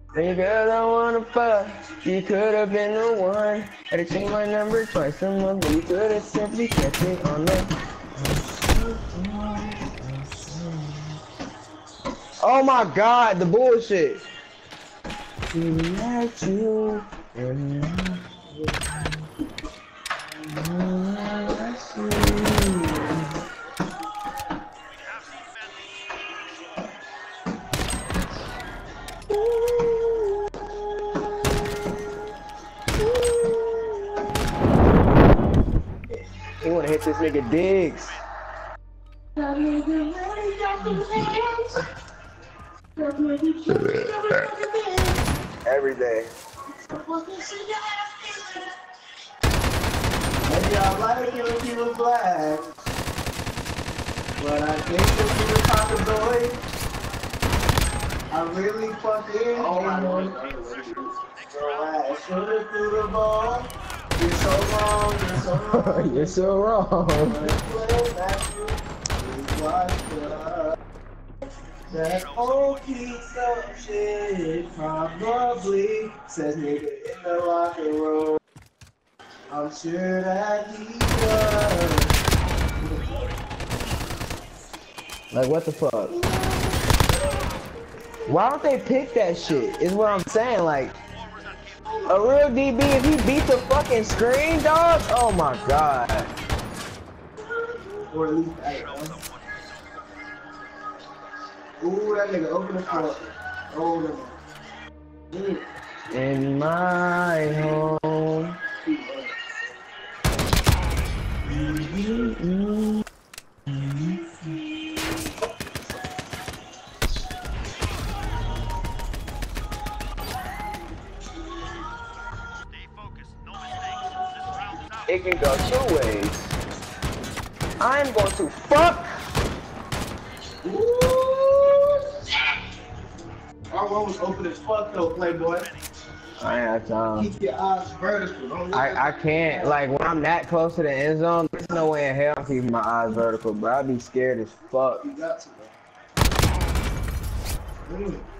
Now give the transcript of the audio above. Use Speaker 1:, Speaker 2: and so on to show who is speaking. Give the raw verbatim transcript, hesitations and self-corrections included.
Speaker 1: Hey girl, I wanna fuck. You could have been the one. Had to change my number twice a month, but you could have simply kept it on the. Oh my god, the bullshit. Let you and he wanna hit this nigga Diggs. Every day.
Speaker 2: Maybe I like it when he was black, but I think that he was talking boy. I really fucking oh my god. So I should have threw the ball. You're so wrong, you're so wrong.
Speaker 1: You're so wrong.
Speaker 2: That old piece of shit probably says nigga in the locker room. I'm sure that he does.
Speaker 1: Like what the fuck? Why don't they pick that shit? Is what I'm saying. Like a real D B, if he beat the fucking screen, dog. Oh my god.
Speaker 2: Or at least I don't know. Ooh, that nigga open the front. Oh no.
Speaker 1: In my home. Mm-hmm. It can go two ways. I'm going to fuck.
Speaker 2: Ooh, our one was open as fuck though, Playboy.
Speaker 1: I ain't have time.
Speaker 2: Keep your eyes vertical. Don't look
Speaker 1: I, I can't, like, when I'm that close to the end zone, there's no way in hell I'm keeping my eyes vertical, bro. I'd be scared as fuck.
Speaker 2: You got to, bro. Mm.